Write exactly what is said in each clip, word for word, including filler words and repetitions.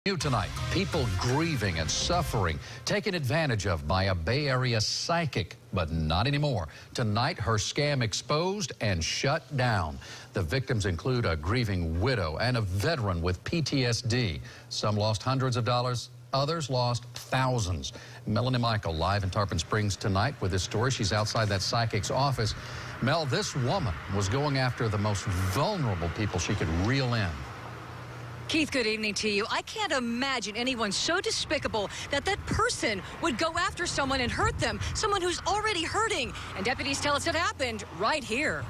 You tonight, people grieving and suffering, taken advantage of by a Bay Area psychic, but not anymore. Tonight, her scam exposed and shut down. The victims include a grieving widow and a veteran with P T S D. Some lost hundreds of dollars, others lost thousands. Melanie Michael live in Tarpon Springs tonight with this story. She's outside that psychic's office. Mel, this woman was going after the most vulnerable people she could reel in. Keith, good evening to you. I can't imagine anyone so despicable that that person would go after someone and hurt them, someone who's already hurting. And deputies tell us it happened right here.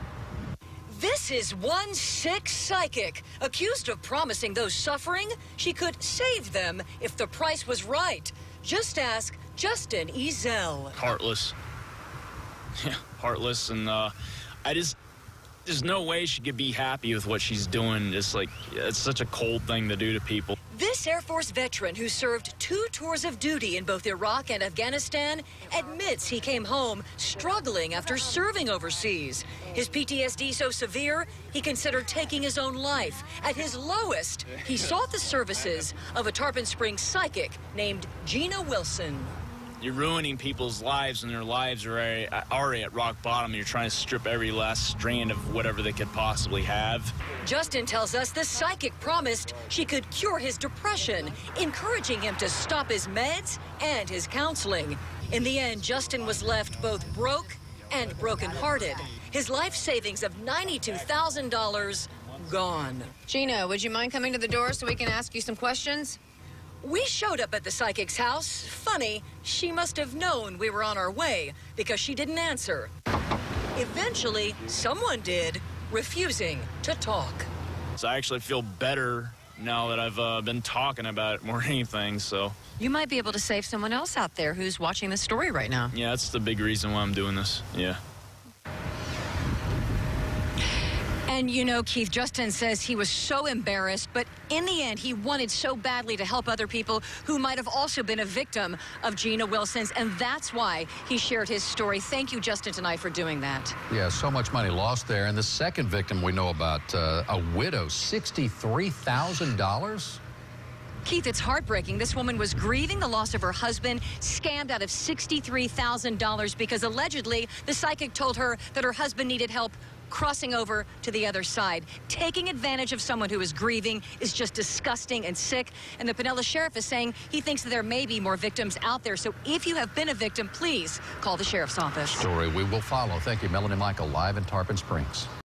This is one sick psychic accused of promising those suffering she could save them if the price was right. Just ask Justin Ezel. Heartless. Yeah, heartless. And uh, I just... There's no way she could be happy with what she's doing. It's like, it's such a cold thing to do to people. This Air Force veteran who served two tours of duty in both Iraq and Afghanistan admits he came home struggling after serving overseas. His P T S D so severe, he considered taking his own life. At his lowest, he sought the services of a Tarpon Springs psychic named Gina Wilson. You're ruining people's lives, and their lives are already at rock bottom. You're trying to strip every last strand of whatever they could possibly have. Justin tells us the psychic promised she could cure his depression, encouraging him to stop his meds and his counseling. In the end, Justin was left both broke and brokenhearted. His life savings of ninety-two thousand dollars gone. Gina, would you mind coming to the door so we can ask you some questions? We showed up at the psychic's house. Funny, she must have known we were on our way because she didn't answer. Eventually, someone did, refusing to talk. So I actually feel better now that I've uh, been talking about it more than anything, so. You might be able to save someone else out there who's watching this story right now. Yeah, that's the big reason why I'm doing this, yeah. And you know, Keith, Justin says he was so embarrassed, but in the end, he wanted so badly to help other people who might have also been a victim of Gina Wilson's, and that's why he shared his story. Thank you, Justin, tonight for doing that. Yeah, so much money lost there. And the second victim we know about, uh, a widow, sixty-three thousand dollars? Keith, it's heartbreaking. This woman was grieving the loss of her husband, scammed out of sixty-three thousand dollars because allegedly the psychic told her that her husband needed help crossing over to the other side. Taking advantage of someone who is grieving is just disgusting and sick. And the Pinellas Sheriff is saying he thinks that there may be more victims out there. So if you have been a victim, please call the Sheriff's Office. Story we will follow. Thank you, Melanie Michael, live in Tarpon Springs.